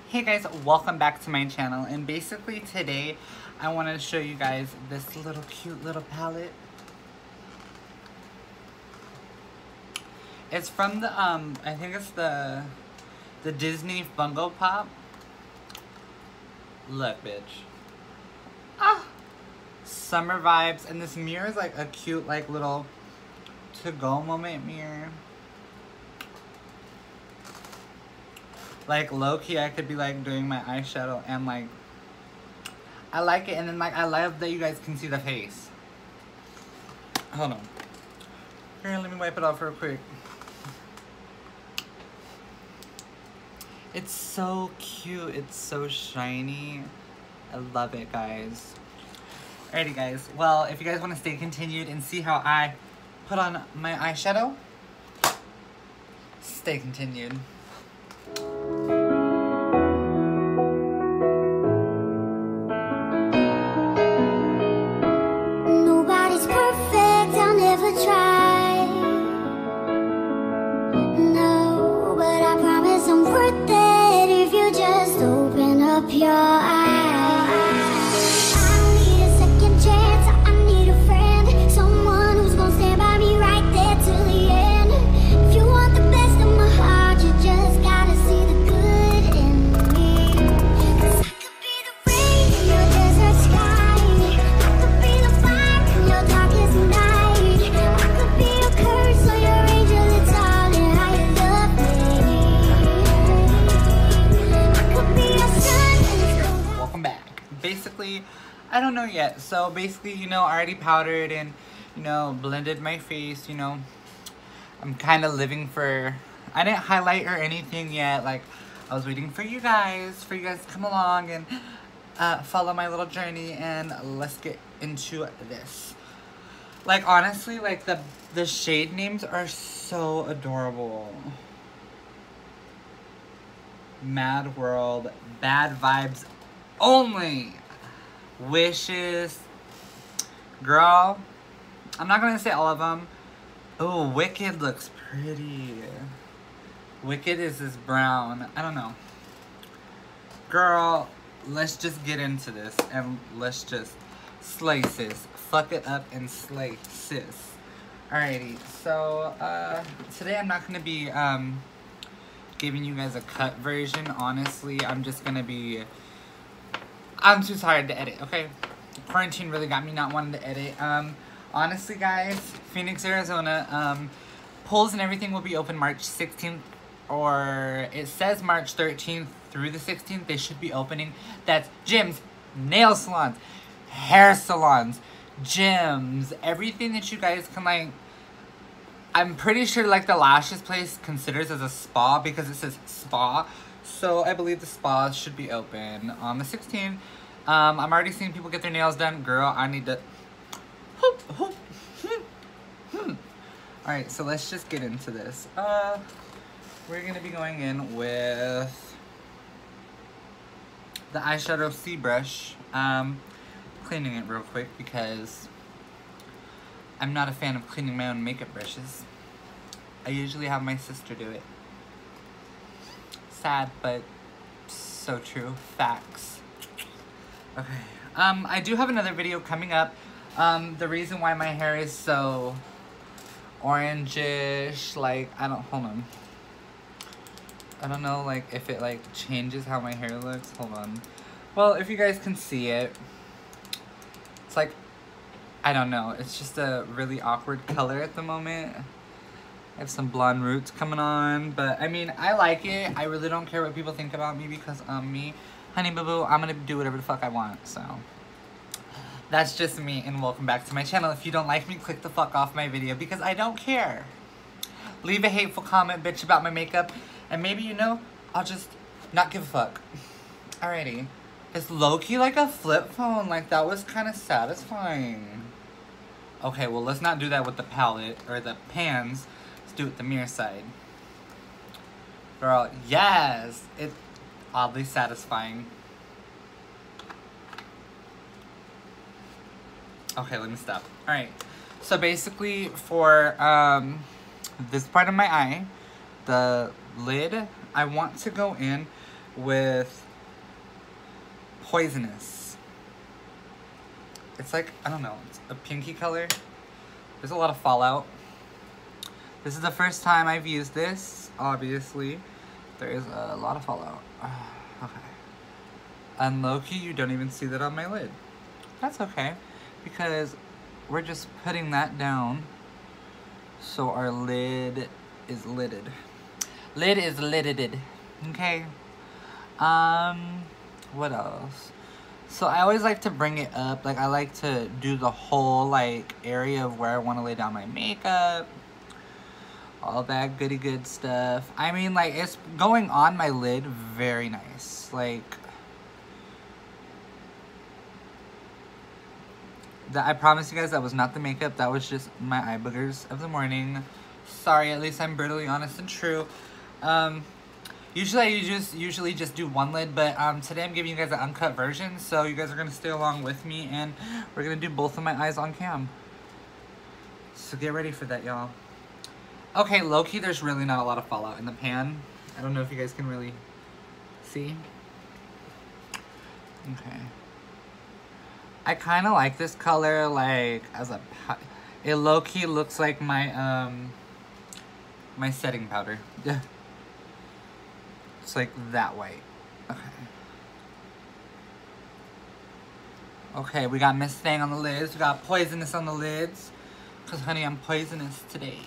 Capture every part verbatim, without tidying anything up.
Hey guys, welcome back to my channel, and basically today I want to show you guys this little cute little palette. It's from the um I think it's the the Disney Fungo Pop. Look, bitch. Ah, summer vibes, and this mirror is like a cute like little to-go moment mirror. Like low-key, I could be like doing my eyeshadow and like I like it, and then like I love that you guys can see the face. Hold on. Here, let me wipe it off real quick. It's so cute. It's so shiny. I love it, guys. Alrighty, guys. Well, if you guys want to stay continued and see how I put on my eyeshadow, stay continued. Nobody's perfect, I'll never try. No, but I promise I'm worth it if you just open up your eyes. I don't need a second chance, I need a friend, someone who's gonna stand by me right there till the end. If you want the best of my heart, you just gotta see the good in me. 'Cause I could be the rain in your desert sky, I could be the fire in your darkest night, I could be your curse or your angel, it's all in how you love me. I could be your sun and it's cold. Welcome back. Basically, I don't know yet. So basically, you know, I already powdered and, you know, blended my face, you know. I'm kind of living for, I didn't highlight or anything yet. Like, I was waiting for you guys, for you guys to come along and uh, follow my little journey, and let's get into this. Like, honestly, like, the, the shade names are so adorable. Mad World, Bad Vibes Only, Wishes, girl, I'm not gonna say all of them. Oh, Wicked looks pretty. Wicked is this brown, I don't know. Girl, let's just get into this and let's just slay sis. Fuck it up and slay sis. Alrighty, so uh, today I'm not gonna be um, giving you guys a cut version. Honestly, I'm just gonna be, I'm too tired to edit, okay? Quarantine really got me not wanting to edit. Um, honestly, guys, Phoenix, Arizona, um, polls and everything will be open March sixteenth, or it says March thirteenth through the sixteenth. They should be opening. That's gyms, nail salons, hair salons, gyms, everything that you guys can, like, I'm pretty sure, like, the lashes place considers as a spa because it says spa. So I believe the spas should be open on the sixteenth. Um, I'm already seeing people get their nails done. Girl, I need to... Hoop, hoop, hmm, hmm. Alright, so let's just get into this. Uh, we're going to be going in with the eyeshadow C brush. Um, cleaning it real quick because I'm not a fan of cleaning my own makeup brushes. I usually have my sister do it. Sad, but so true. Facts. Okay. Um, I do have another video coming up. Um, the reason why my hair is so orangish, like, I don't, hold on. I don't know, like, if it, like, changes how my hair looks. Hold on. Well, if you guys can see it, it's like, I don't know. It's just a really awkward color at the moment. I have some blonde roots coming on, but I mean, I like it. I really don't care what people think about me because um, me, honey boo boo, I'm gonna do whatever the fuck I want, so. That's just me, and welcome back to my channel. If you don't like me, click the fuck off my video because I don't care. Leave a hateful comment, bitch, about my makeup, and maybe, you know, I'll just not give a fuck. Alrighty. It's low-key like a flip phone, like that was kind of satisfying. Okay, well, let's not do that with the palette, or the pans. Let's do it with the mirror side. Girl, yes! It's oddly satisfying. Okay, let me stop. Alright, so basically for um, this part of my eye, the lid, I want to go in with Poisonous. It's like, I don't know, it's a pinky color. There's a lot of fallout. This is the first time I've used this, obviously. There is a lot of fallout. Okay. And low-key, you don't even see that on my lid. That's okay, because we're just putting that down so our lid is lidded. Lid is lidded, okay? Um, what else? So I always like to bring it up, like I like to do the whole like area of where I want to lay down my makeup. All that goody good stuff. I mean, like, it's going on my lid very nice. Like, that, I promise you guys that was not the makeup. That was just my eye boogers of the morning. Sorry, at least I'm brutally honest and true. Um, usually I just, usually just do one lid, but um, today I'm giving you guys an uncut version. So you guys are going to stay along with me, and we're going to do both of my eyes on cam. So get ready for that, y'all. Okay, low-key, there's really not a lot of fallout in the pan. I don't know if you guys can really see. Okay. I kind of like this color, like, as a... It low-key looks like my, um... my setting powder. It's like that white. Okay. Okay, we got Miss Thing on the lids. We got Poisonous on the lids. Because, honey, I'm poisonous today.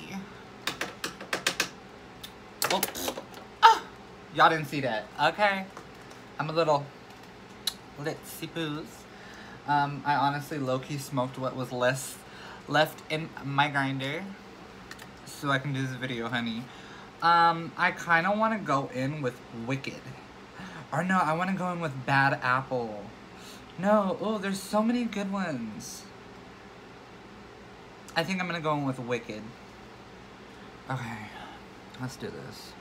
Oh. Ah. Y'all didn't see that. Okay. I'm a little litsy poos. Um, I honestly low-key smoked what was less left in my grinder so I can do this video, honey. Um, I kind of want to go in with Wicked. Or no, I want to go in with Bad Apple. No, oh, there's so many good ones. I think I'm going to go in with Wicked. Okay. Let's do this.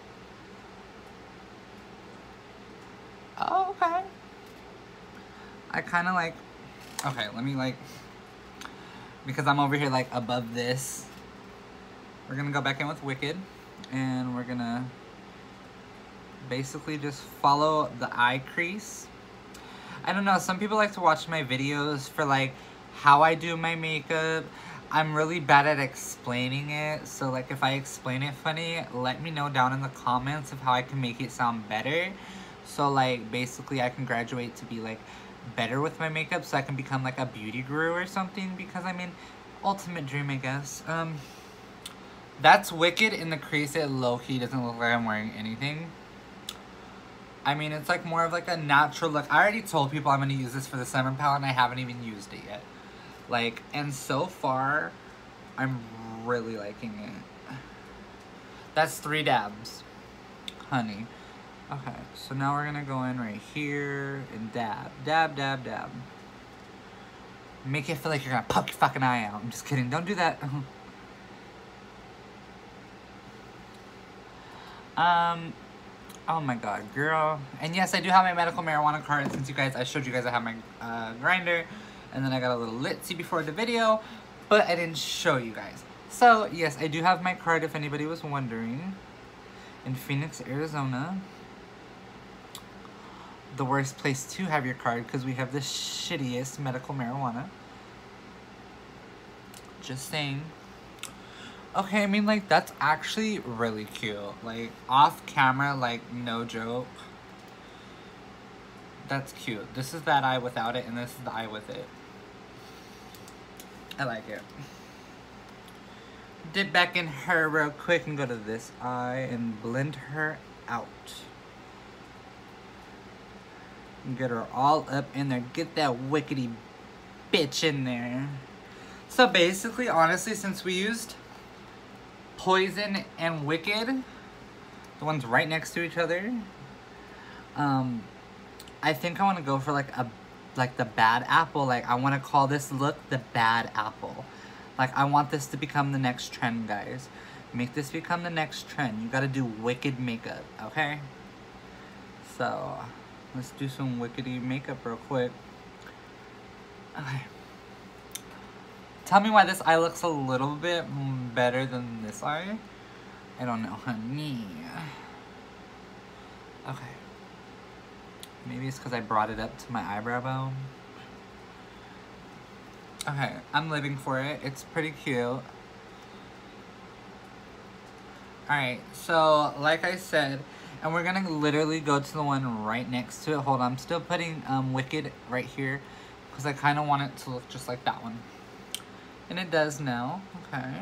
Oh, okay. I kind of like... Okay, let me like... Because I'm over here like above this. We're going to go back in with Wicked. And we're going to basically just follow the eye crease. I don't know, some people like to watch my videos for like how I do my makeup. I'm really bad at explaining it, so like if I explain it funny, let me know down in the comments of how I can make it sound better. So like basically I can graduate to be like better with my makeup, so I can become like a beauty guru or something, because I mean, ultimate dream, I guess. Um, that's Wicked in the crease. It low-key doesn't look like I'm wearing anything. I mean, it's like more of like a natural look. I already told people I'm going to use this for the summer palette, and I haven't even used it yet. Like, and so far, I'm really liking it. That's three dabs, honey. Okay, so now we're gonna go in right here and dab, dab, dab, dab. Make it feel like you're gonna poke your fucking eye out. I'm just kidding, don't do that. um, oh my god, girl. And yes, I do have my medical marijuana card, since you guys, I showed you guys I have my uh, grinder. And then I got a little litsy before the video, but I didn't show you guys. So, yes, I do have my card if anybody was wondering. In Phoenix, Arizona. The worst place to have your card, because we have the shittiest medical marijuana. Just saying. Okay, I mean, like, that's actually really cute. Like, off camera, like, no joke. That's cute. This is that eye without it, and this is the eye with it. I like it. Dip back in her real quick and go to this eye and blend her out. And get her all up in there. Get that wickedy bitch in there. So basically, honestly, since we used Poison and Wicked, the ones right next to each other, um, I think I want to go for like a like the Bad Apple. Like, I want to call this look the Bad Apple. Like, I want this to become the next trend, guys. Make this become the next trend. You gotta do wicked makeup, okay? So, let's do some wickedy makeup real quick. Okay. Tell me why this eye looks a little bit better than this eye. I don't know, honey. Okay. Maybe it's because I brought it up to my eyebrow bone. Okay, I'm living for it. It's pretty cute. Alright, so like I said, and we're gonna literally go to the one right next to it. Hold on, I'm still putting um, Wicked right here because I kind of want it to look just like that one. And it does now. Okay.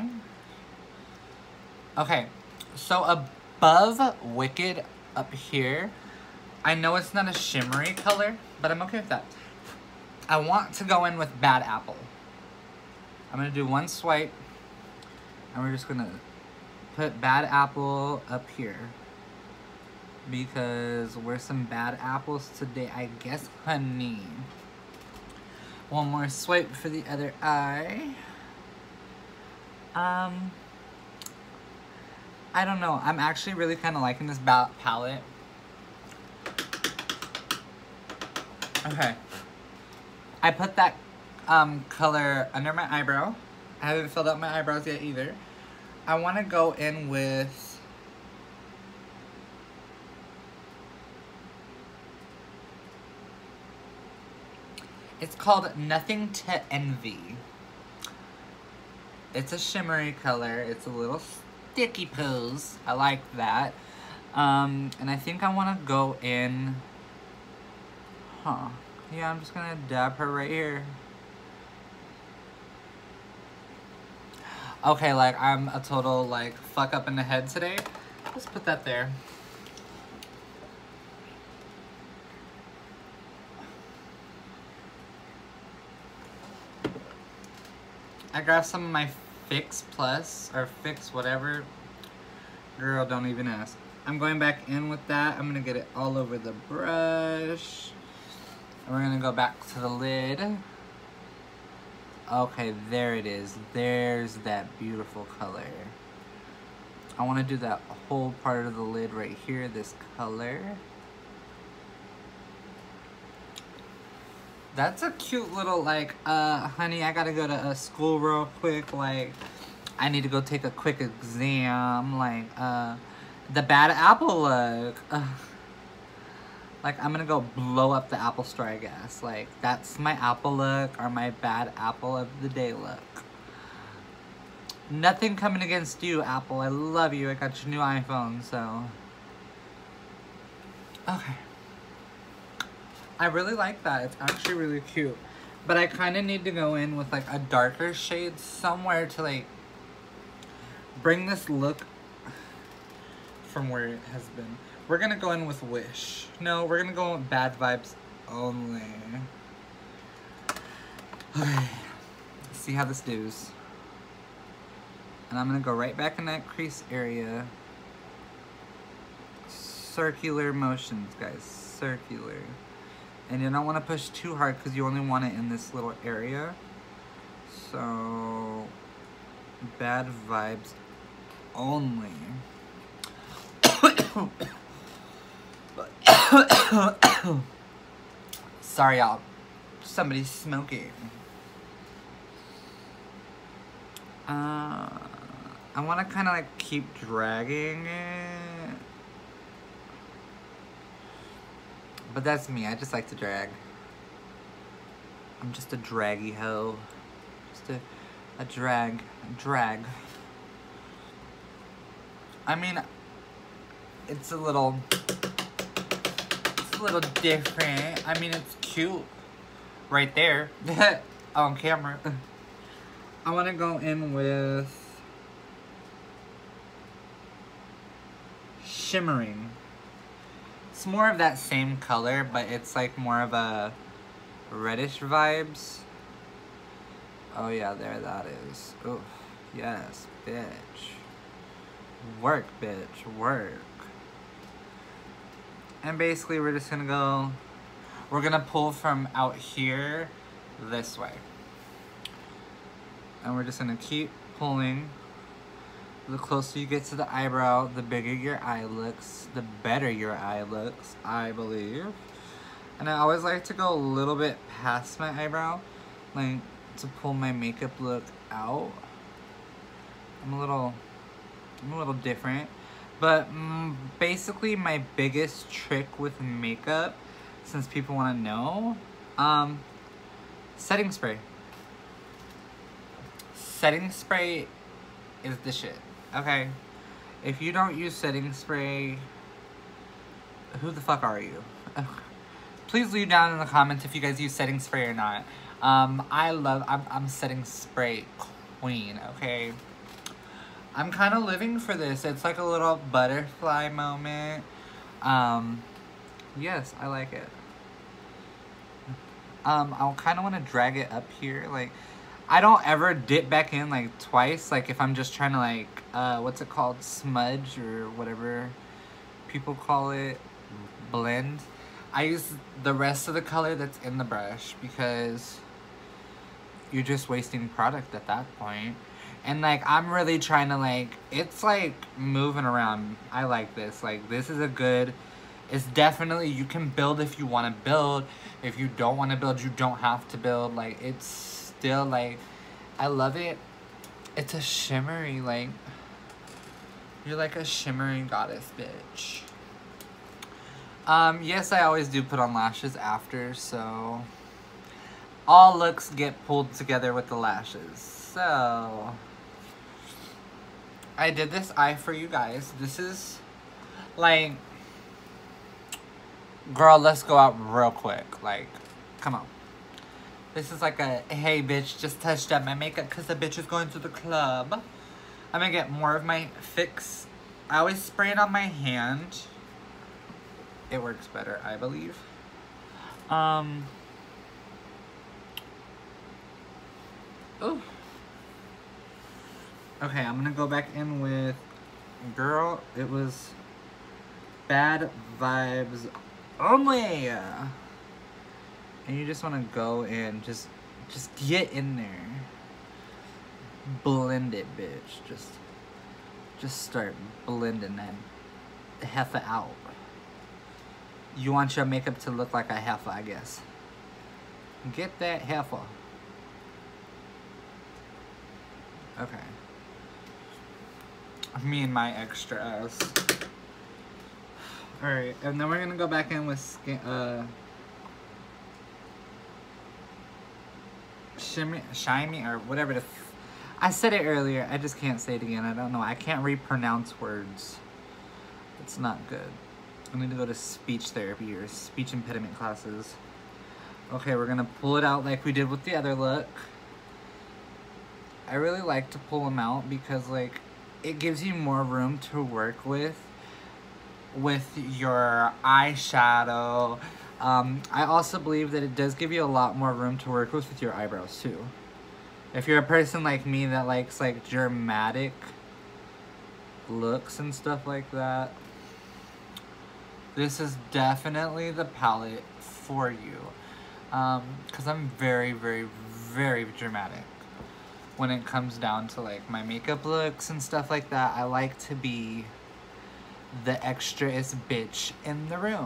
Okay, so above Wicked up here, I know it's not a shimmery color, but I'm okay with that. I want to go in with Bad Apple. I'm gonna do one swipe, and we're just gonna put Bad Apple up here because we're some bad apples today, I guess, honey. One more swipe for the other eye. Um, I don't know. I'm actually really kind of liking this palette. Okay. I put that um, color under my eyebrow. I haven't filled out my eyebrows yet either. I want to go in with it's called Nothing to Envy. It's a shimmery color. It's a little sticky pose. I like that. Um, and I think I want to go in, huh. Yeah, I'm just going to dab her right here. Okay, like, I'm a total, like, fuck up in the head today. Let's put that there. I grabbed some of my Fix Plus, or Fix whatever. Girl, don't even ask. I'm going back in with that. I'm gonna get it all over the brush. And we're gonna go back to the lid. Okay, there it is. There's that beautiful color. I want to do that whole part of the lid right here, this color. That's a cute little, like, uh, honey, I gotta go to a school real quick, like, I need to go take a quick exam, like, uh, the Bad Apple look. Uh, Like, I'm gonna go blow up the Apple store, I guess. Like, that's my Apple look, or my Bad Apple of the day look. Nothing coming against you, Apple. I love you. I got your new iPhone, so. Okay. I really like that. It's actually really cute. But I kind of need to go in with, like, a darker shade somewhere to, like, bring this look from where it has been. We're gonna go in with Wish. No, we're gonna go with Bad Vibes only. Okay. Let's see how this does. And I'm gonna go right back in that crease area. Circular motions, guys. Circular. And you don't want to push too hard because you only want it in this little area. So, Bad Vibes only. Sorry, y'all. Somebody's smoking. Uh, I want to kind of like keep dragging it. But that's me. I just like to drag. I'm just a draggy hoe. Just a, a drag. A drag. I mean, it's a little... a little different. I mean, it's cute right there on camera. I want to go in with shimmering. It's more of that same color, but it's like more of a reddish vibes. Oh yeah, there that is. Oof. Yes, bitch. Work, bitch. Work. And basically we're just gonna go, we're gonna pull from out here this way. And we're just gonna keep pulling. The closer you get to the eyebrow, the bigger your eye looks, the better your eye looks, I believe. And I always like to go a little bit past my eyebrow, like to pull my makeup look out. I'm a little, I'm a little different. But mm, basically my biggest trick with makeup, since people want to know. Um, setting spray. Setting spray is the shit, okay? If you don't use setting spray, who the fuck are you? Please leave down in the comments if you guys use setting spray or not. Um, I love, I'm, I'm setting spray queen, okay? I'm kind of living for this. It's like a little butterfly moment. Um, yes, I like it. Um, I'll kind of want to drag it up here, like, I don't ever dip back in, like, twice, like, if I'm just trying to, like, uh, what's it called, smudge, or whatever people call it, blend. I use the rest of the color that's in the brush, because you're just wasting product at that point. And, like, I'm really trying to, like, it's, like, moving around. I like this. Like, this is a good, it's definitely, you can build if you want to build. If you don't want to build, you don't have to build. Like, it's still, like, I love it. It's a shimmery, like, you're like a shimmering goddess, bitch. Um, yes, I always do put on lashes after, so all looks get pulled together with the lashes. So I did this eye for you guys. This is like, girl, let's go out real quick. Like, come on. This is like a, hey bitch, just touched up my makeup because the bitch is going to the club. I'm gonna get more of my fix. I always spray it on my hand. It works better, I believe. Um. Ooh. Okay, I'm gonna go back in with, girl, it was bad vibes only. And you just want to go in, just, just get in there. Blend it, bitch. Just, just start blending that heifer out. You want your makeup to look like a heifer, I guess. Get that heifer. Okay. Me and my extra ass. Alright, and then we're gonna go back in with skin, uh, shimmy, shiny, or whatever the f I said it earlier, I just can't say it again. I don't know. I can't repronounce words. It's not good. I need to go to speech therapy or speech impediment classes. Okay, we're gonna pull it out like we did with the other look. I really like to pull them out because, like, it gives you more room to work with with your eyeshadow. Um, I also believe that it does give you a lot more room to work with with your eyebrows too. If you're a person like me that likes, like, dramatic looks and stuff like that, this is definitely the palette for you. Um, because I'm very, very, very dramatic when it comes down to, like, my makeup looks and stuff like that. I like to be the extraest bitch in the room.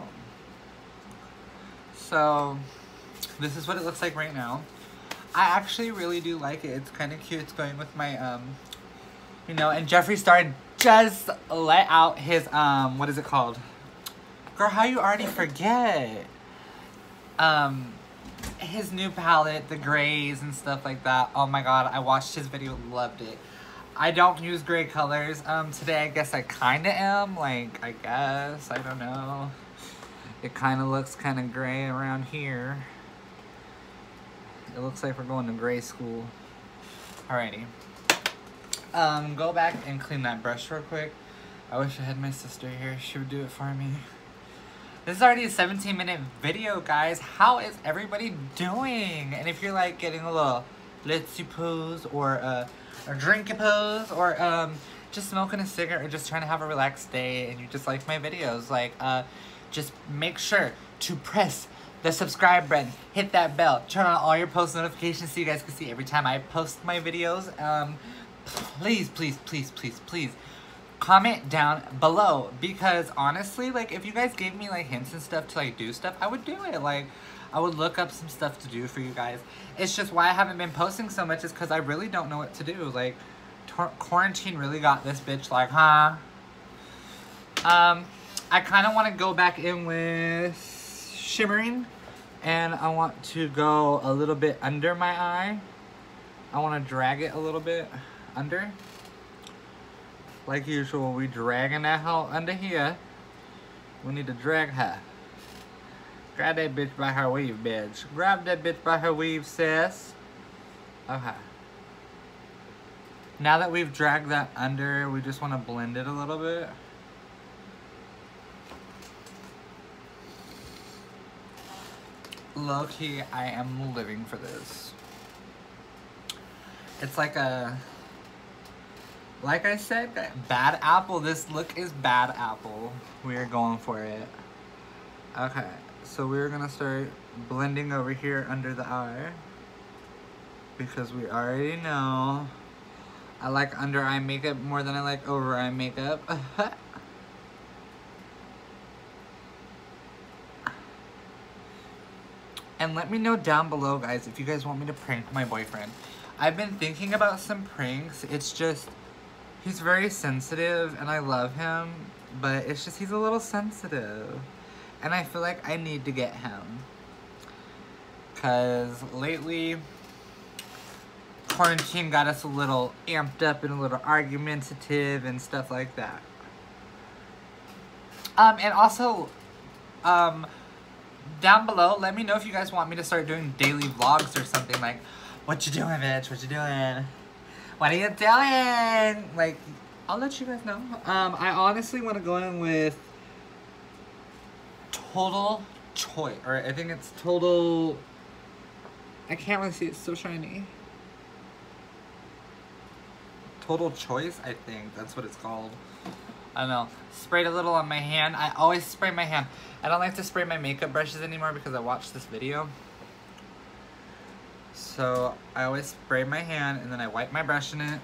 So this is what it looks like right now. I actually really do like it. It's kind of cute. It's going with my, um, you know, and Jeffree Star just let out his, um, what is it called? Girl, how you already forget? Um, his new palette, the grays and stuff like that. Oh my god, I watched his video, loved it. I don't use gray colors. Um, today I guess I kind of am. Like, I guess, I don't know. It kind of looks kind of gray around here. It looks like we're going to gray school. Alrighty. Um, go back and clean that brush real quick. I wish I had my sister here. She would do it for me. This is already a seventeen minute video, guys. How is everybody doing? And if you're like getting a little litzy pose or uh, a drinky pose or um, just smoking a cigarette or just trying to have a relaxed day and you just like my videos, like uh, just make sure to press the subscribe button, hit that bell, turn on all your post notifications so you guys can see every time I post my videos. Um, please, please, please, please, please comment down below, because honestly, like, if you guys gave me like hints and stuff to like do stuff, I would do it. Like, I would look up some stuff to do for you guys. It's just why I haven't been posting so much is because I really don't know what to do. Like, quarantine really got this bitch like, huh? Um, I kind of want to go back in with shimmering. And I want to go a little bit under my eye. I want to drag it a little bit under. Like usual, we dragging that hoe under here. We need to drag her. Grab that bitch by her weave, bitch. Grab that bitch by her weave, sis. Okay. Now that we've dragged that under, we just want to blend it a little bit. Low key, I am living for this. It's like a, like I said, bad apple. This look is bad apple. We are going for it. Okay, so we're gonna start blending over here under the eye because we already know I like under eye makeup more than I like over eye makeup. And let me know down below, guys, if you guys want me to prank my boyfriend. I've been thinking about some pranks. It's just, he's very sensitive and I love him, but it's just he's a little sensitive. And I feel like I need to get him. Because lately, quarantine got us a little amped up and a little argumentative and stuff like that. Um, and also, um... down below, let me know if you guys want me to start doing daily vlogs or something. Like, what you doing, bitch? What you doing? What are you doing? Like, I'll let you guys know. Um, I honestly want to go in with Total Choice, or I think it's Total. I can't really see. It's so shiny. Total Choice, I think that's what it's called. I don't know. Sprayed a little on my hand. I always spray my hand. I don't like to spray my makeup brushes anymore because I watched this video. So I always spray my hand and then I wipe my brush in it.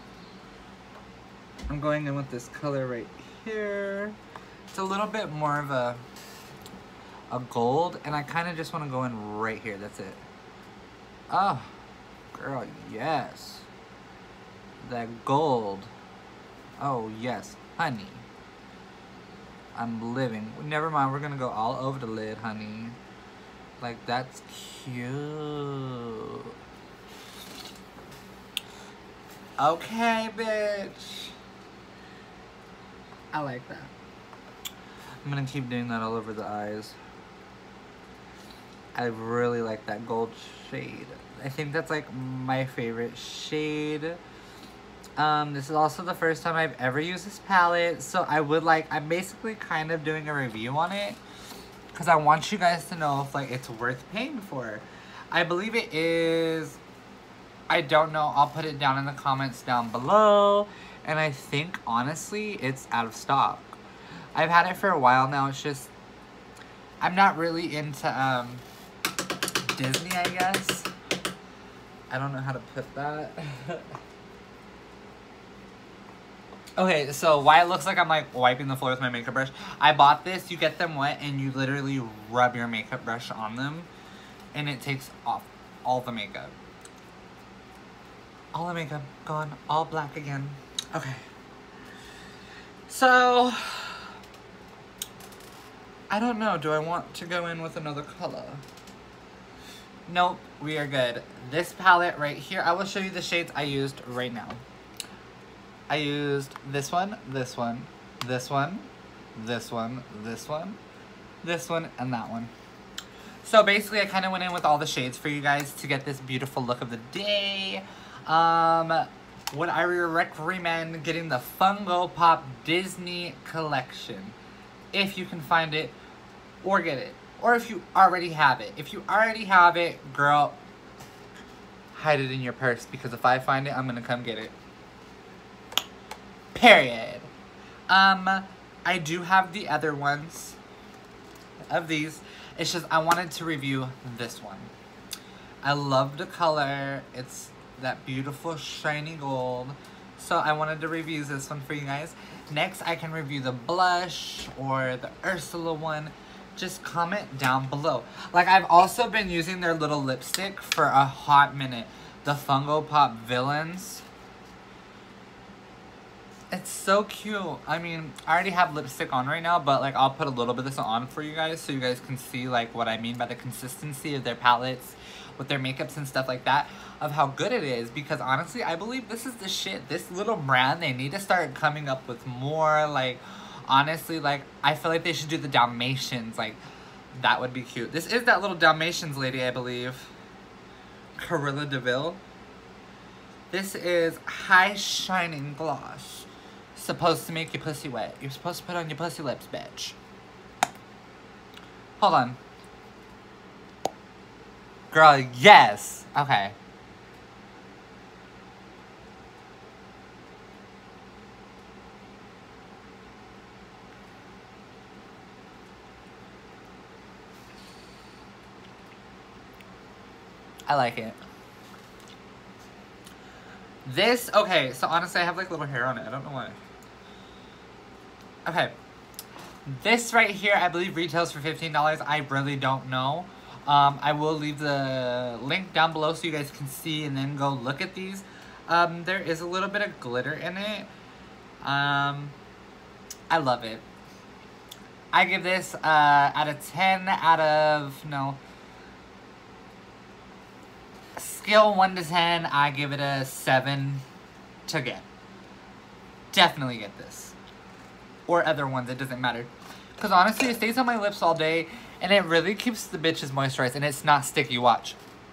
I'm going in with this color right here. It's a little bit more of a a gold, and I kind of just want to go in right here. That's it. Oh, girl, yes. That gold. Oh, yes. Honey, I'm living. Never mind, we're gonna go all over the lid, honey. Like, that's cute. Okay, bitch. I like that. I'm gonna keep doing that all over the eyes. I really like that gold shade. I think that's like my favorite shade. Um, this is also the first time I've ever used this palette, so I would like, I'm basically kind of doing a review on it, because I want you guys to know if, like, it's worth paying for. I believe it is, I don't know, I'll put it down in the comments down below, and I think, honestly, it's out of stock. I've had it for a while now, it's just, I'm not really into, um, Disney, I guess. I don't know how to put that. Okay, so why it looks like I'm like wiping the floor with my makeup brush. I bought this, you get them wet and you literally rub your makeup brush on them and it takes off all the makeup. All the makeup gone, all black again. Okay. So, I don't know, do I want to go in with another color? Nope, we are good. This palette right here, I will show you the shades I used right now. I used this one, this one, this one, this one, this one, this one, and that one. So basically I kind of went in with all the shades for you guys to get this beautiful look of the day. Um, would I recommend getting the Fungo Pop Disney collection? If you can find it, or get it. Or if you already have it. If you already have it, girl, hide it in your purse, because if I find it, I'm gonna come get it. Period. Um, I do have the other ones of these. It's just I wanted to review this one. I love the color. It's that beautiful shiny gold. So I wanted to review this one for you guys. Next, I can review the blush or the Ursula one. Just comment down below. Like, I've also been using their little lipstick for a hot minute. The Fungo Pop Villains. It's so cute. I mean, I already have lipstick on right now, but like I'll put a little bit of this on for you guys so you guys can see like what I mean by the consistency of their palettes with their makeups and stuff like that, of how good it is. Because honestly, I believe this is the shit. This little brand, they need to start coming up with more, like, honestly, like, I feel like they should do the Dalmatians. Like, that would be cute. This is that little Dalmatians lady, I believe. Corilla DeVille. This is High Shining Gloss. Supposed to make your pussy wet. You're supposed to put on your pussy lips, bitch. Hold on. Girl, yes! Okay. I like it. This, okay, so honestly I have like little hair on it. I don't know why. Okay. This right here, I believe retails for fifteen dollars. I really don't know. Um, I will leave the link down below so you guys can see and then go look at these. Um, there is a little bit of glitter in it. Um, I love it. I give this uh, out of ten out of, no. Scale one to ten, I give it a seven to get. Definitely get this. Or other ones, it doesn't matter. Because honestly, it stays on my lips all day, and it really keeps the bitches moisturized, and it's not sticky, watch.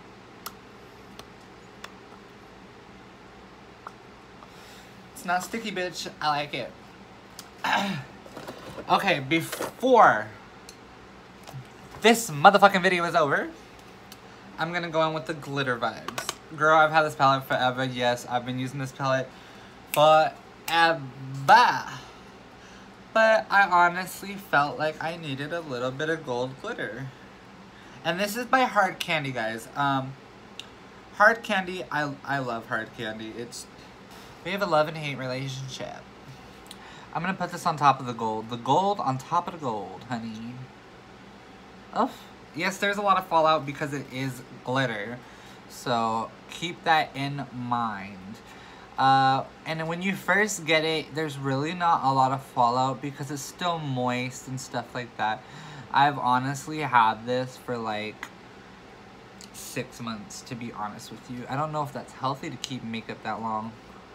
It's not sticky, bitch. I like it. Okay, before this motherfucking video is over, I'm gonna go on with the glitter vibes. Girl, I've had this palette forever. Yes, I've been using this palette forever. But I honestly felt like I needed a little bit of gold glitter. And this is by Hard Candy, guys. Um, Hard Candy, I, I love Hard Candy. It's, we have a love and hate relationship. I'm gonna put this on top of the gold. The gold on top of the gold, honey. Oh. Yes, there's a lot of fallout because it is glitter. So keep that in mind. Uh, and when you first get it, there's really not a lot of fallout because it's still moist and stuff like that. I've honestly had this for like six months, to be honest with you. I don't know if that's healthy to keep makeup that long.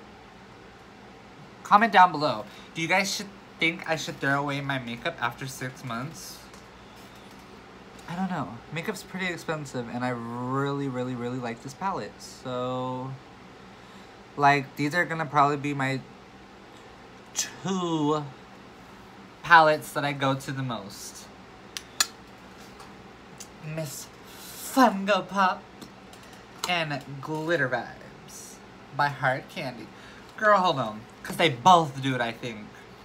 Comment down below. Do you guys should think I should throw away my makeup after six months? I don't know. Makeup's pretty expensive, and I really, really, really like this palette. So, like, these are gonna probably be my two palettes that I go to the most. Miss Fungo Pop and Glitter Vibes by Hard Candy. Girl, hold on. Because they both do it, I think.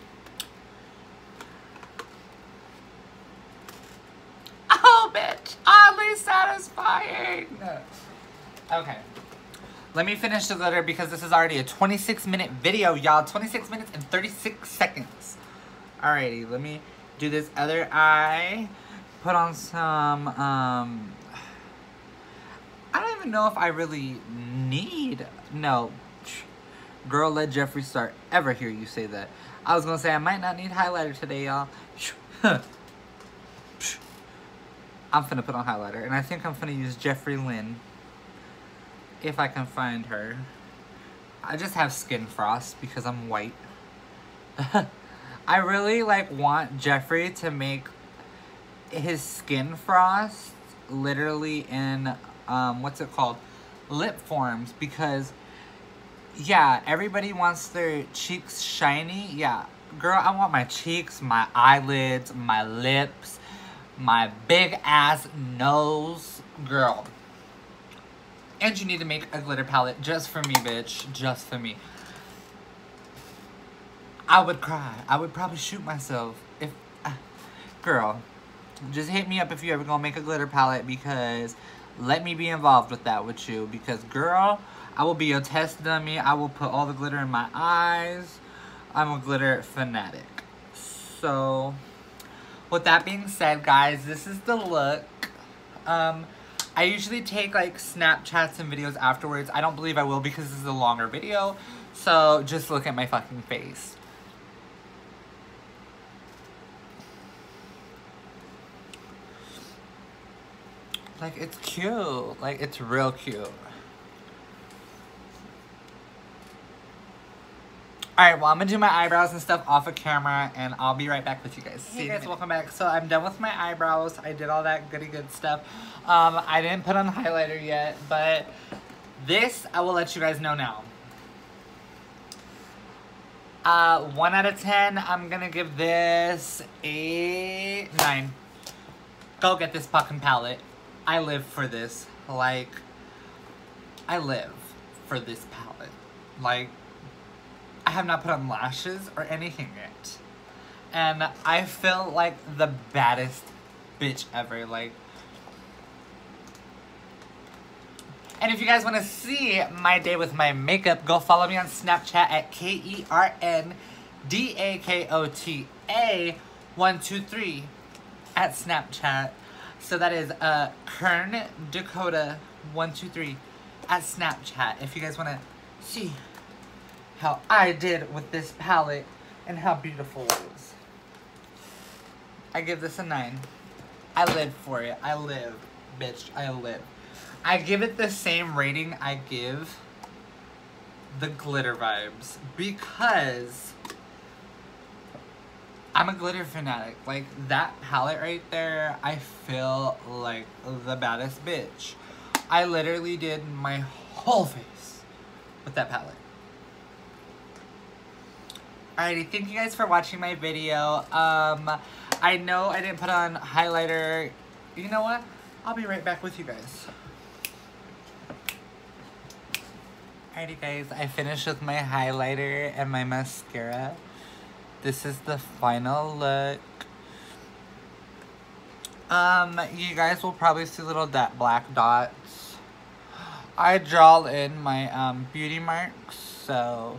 Oh, bitch. Oddly satisfying. Okay. Let me finish the glitter because this is already a twenty-six minute video, y'all. twenty-six minutes and thirty-six seconds. Alrighty, let me do this other eye. Put on some, um... I don't even know if I really need... No. Girl, let Jeffree Star ever hear you say that. I was gonna say I might not need highlighter today, y'all. I'm finna put on highlighter, and I think I'm finna use Jeffree Lynn. If I can find her. I just have skin frost because I'm white. I really, like, want Jeffree to make his skin frost literally in, um, what's it called? Lip forms, because... yeah, everybody wants their cheeks shiny. Yeah, girl, I want my cheeks, my eyelids, my lips, my big ass nose. Girl. And you need to make a glitter palette just for me, bitch. Just for me. I would cry. I would probably shoot myself if... Uh, girl, just hit me up if you ever gonna make a glitter palette, because let me be involved with that with you. Because, girl... I will be your test dummy. I will put all the glitter in my eyes. I'm a glitter fanatic. So, with that being said, guys, this is the look. Um, I usually take, like, Snapchats and videos afterwards. I don't believe I will because this is a longer video. So just look at my fucking face. Like, it's cute. Like, it's real cute. Alright, well, I'm gonna do my eyebrows and stuff off of camera, and I'll be right back with you guys. Hey guys, welcome back. So I'm done with my eyebrows. I did all that goody good stuff. Um, I didn't put on highlighter yet, but this I will let you guys know now. Uh, one out of ten, I'm gonna give this a nine. Go get this fucking palette. I live for this. Like, I live for this palette. Like, I have not put on lashes or anything yet. And I feel like the baddest bitch ever. Like, and if you guys want to see my day with my makeup, go follow me on Snapchat at K E R N D A K O T A one two three at Snapchat. So that is uh, Kern Dakota one two three at Snapchat. If you guys want to see how I did with this palette and how beautiful it is. I give this a nine. I live for it. I live, bitch. I live. I give it the same rating I give the Glitter Vibes because I'm a glitter fanatic. Like, that palette right there, I feel like the baddest bitch. I literally did my whole face with that palette. Alrighty, thank you guys for watching my video. Um, I know I didn't put on highlighter. You know what? I'll be right back with you guys. Alrighty guys, I finished with my highlighter and my mascara. This is the final look. Um, you guys will probably see little that black dots. I draw in my um, beauty marks, so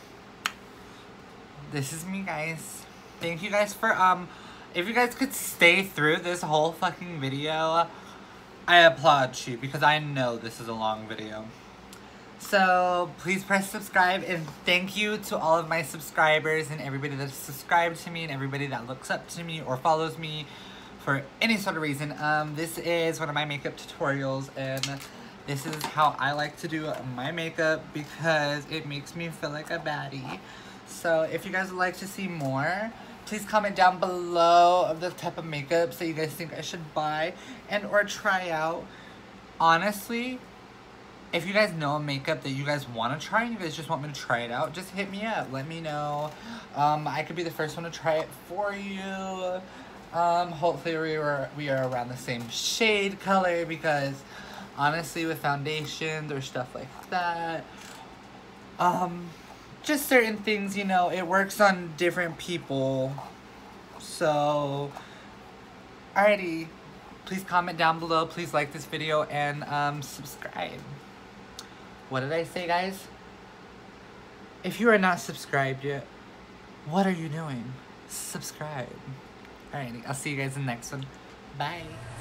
this is me, guys. Thank you guys for, um, if you guys could stay through this whole fucking video, I applaud you because I know this is a long video. So, please press subscribe, and thank you to all of my subscribers and everybody that's subscribed to me and everybody that looks up to me or follows me for any sort of reason. Um, this is one of my makeup tutorials, and this is how I like to do my makeup because it makes me feel like a baddie. So, if you guys would like to see more, please comment down below of the type of makeups that you guys think I should buy and or try out. Honestly, if you guys know a makeup that you guys want to try and you guys just want me to try it out, just hit me up. Let me know. Um, I could be the first one to try it for you. Um, hopefully we are, we are around the same shade color because honestly with foundations or stuff like that, um, just certain things, you know, it works on different people. So, alrighty. Please comment down below. Please like this video and um, subscribe. What did I say, guys? If you are not subscribed yet, what are you doing? Subscribe. Alrighty, I'll see you guys in the next one. Bye.